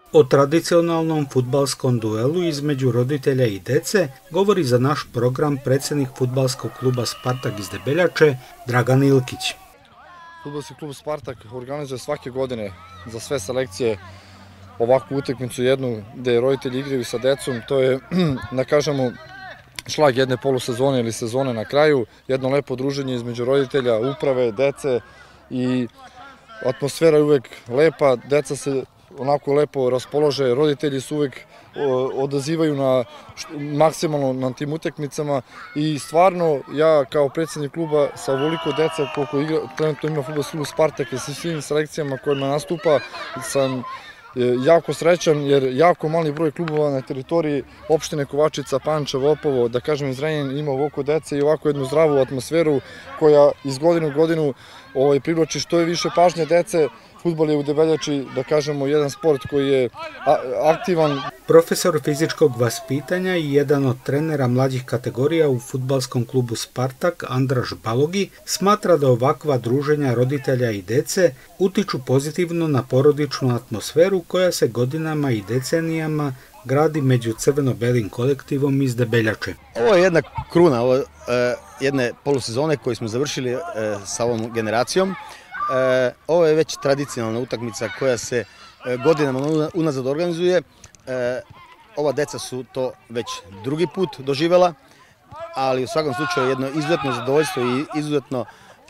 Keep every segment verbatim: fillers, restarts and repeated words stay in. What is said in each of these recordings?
O tradicionalnom fudbalskom duelu između roditelja i dece govori za naš program predsjednik fudbalskog kluba Spartak iz Debeljače, Dragan Ilkić. Fudbalski klub Spartak organizuje svake godine za sve selekcije ovakvu utakmicu jednu gde roditelji igraju sa decom. To je, da kažemo, šlag jedne polusezone ili sezone na kraju, jedno lepo druženje između roditelja, uprave, dece i atmosfera je uvek lepa, deca se onako lepo raspolože, roditelji su uvek odazivaju na maksimalno na tim utakmicama i stvarno ja kao predsjednik kluba sa ovoliko deca koliko igra, trenutno ima fudbalski klub Spartak i sa svim selekcijama kojima nastupa sam jako srećan jer jako mali broj klubova na teritoriji opštine Kovačica, Pančevo, Opovo, da kažem Zrenjanin ima ovako dece i ovako jednu zdravu atmosferu koja iz godine u godinu privlači što je više pažnje dece. Fudbal je u Debeljači, da kažemo, jedan sport koji je aktivan. Profesor fizičkog vaspitanja i jedan od trenera mlađih kategorija u fudbalskom klubu Spartak, Andraš Balogi, smatra da ovakva druženja roditelja i dece utiču pozitivno na porodičnu atmosferu koja se godinama i decenijama gradi među crveno-belim kolektivom iz Debeljače. Ovo je jedna kruna, ovo, jedne polusezone koju smo završili sa ovom generacijom. Ovo je već tradicionalna utakmica koja se godinama unazad organizuje. Ova deca su to već drugi put doživela, ali u svakom slučaju jedno izuzetno zadovoljstvo i izuzetno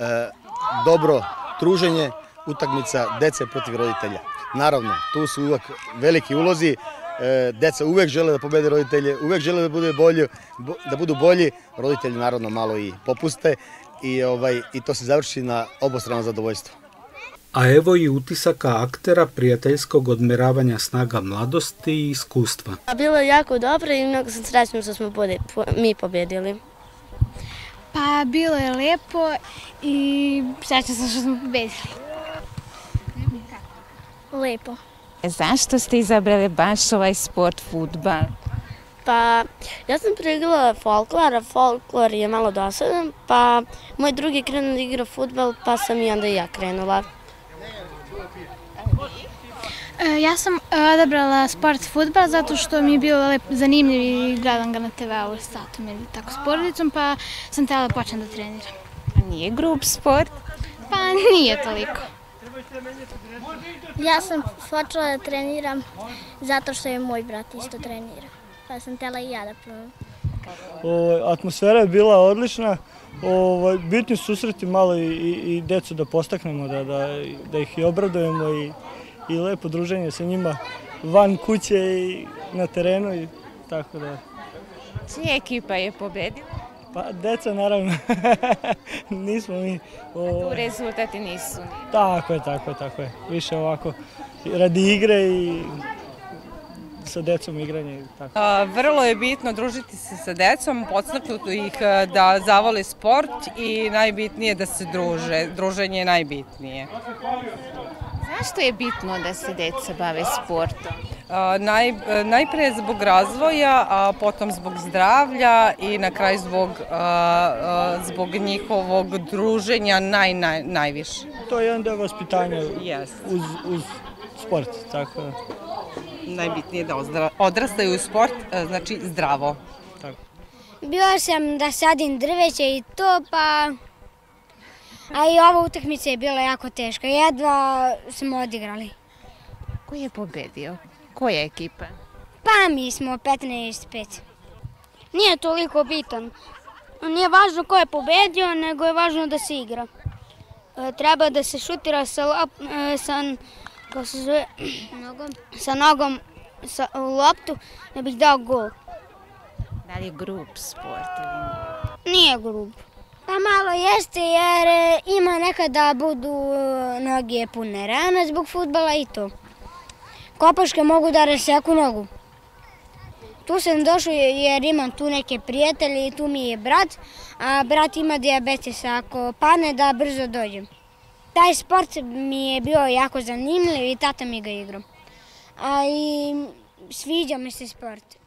dobro druženje utakmica dece protiv roditelja. Naravno, tu su uvek veliki ulozi, deca uvek žele da pobede roditelje, uvek žele da budu bolji, da budu bolji, roditelji naravno malo i popuste. I, ovaj, i to se završi na obostrano zadovoljstvo. A evo i utisaka aktera prijateljskog odmeravanja snaga mladosti i iskustva. Bilo je jako dobro i mnogo sam srećna što smo mi pobedili. Pa bilo je lepo i srećna sam što smo pobedili. Lepo. Zašto ste izabrali baš ovaj sport, fudbal? Pa, ja sam preigrala folklor, a folklor je malo dosadan, pa moj drugi krenuo da igra fudbal, pa sam i onda i ja krenula. Ja sam odabrala sport fudbal zato što mi je bio zanimljiv i gledam ga na te veu s tatom ili tako s porodicom, pa sam htjela da počnem da treniram. A nije grup sport? Pa nije toliko. Ja sam počela da treniram zato što je moj brat isto trenira. Pa sam htjela i ja da probam. Atmosfera je bila odlična. Bitni susreti malo i decu da postaknemo, da ih i obradujemo i lepo druženje sa njima van kuće i na terenu i tako da. Čija ekipa je pobedila? Pa deca naravno, nismo mi. Tu rezultati nisu. Tako je, tako je, tako je. Više ovako radi igre i sa decom igranje. Vrlo je bitno družiti se sa decom, podstaknuti ih da zavole sport i najbitnije da se druže. Druženje je najbitnije. Zašto je bitno da se deca bave sportom? Najprije zbog razvoja, a potom zbog zdravlja i na kraju zbog njihovog druženja najviše. To je jedan deo vaspitanja uz sport, tako da. Najbitnije je da odrastaju u sport, znači zdravo. Bila sam da sadim drveće i to, pa... A i ova utakmica je bila jako teška, jedva smo odigrali. Ko je pobedio? Koja ekipa? Pa mi smo petnaest pet. Nije toliko bitan. Nije važno ko je pobedio, nego je važno da se igra. Treba da se šutira sa sa nogom u loptu da bih dao gol. Da li je grup sport? Nije grup. Pa malo jeste jer ima nekad da budu noge pune rana zbog fudbala i to. Kopačke mogu da raseku nogu. Tu sam došao jer imam tu neke prijatelje i tu mi je brat, a brat ima dijabetes, ako pane da brzo dođem. Taj sport mi je bio jako zanimljiv i tata mi ga igrao. A i sviđa mi se sport.